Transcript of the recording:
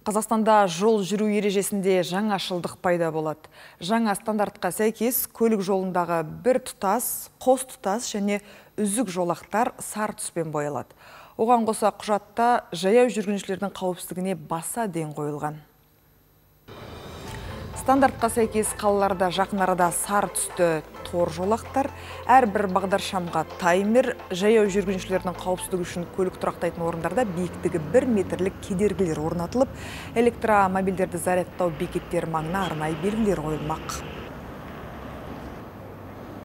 Қазақстанда жол жүру ережесінде жаңашылдық пайда болады. Жаңа стандартқа сәйкес көлік жолындағы бір тұтас, қос тұтас және үзік жолақтар сары түспен боялады. Оған қоса құжатта жаяу жүргіншілердің қауіпсіздігіне баса ден қойылған. Стандартқа сәйкес қалаларда жақын арада сары түсті тор жолақтар, әрбір бағдаршамға таймер, жаяу жүргіншілердің қауіпсіздігі үшін көлік тұрақтайтын орындарда биіктігі 1 метрлік кедергілер орнатылып, электромобильдерді зарядтау бекеттері маңына арнайы белгілер қойылмақ.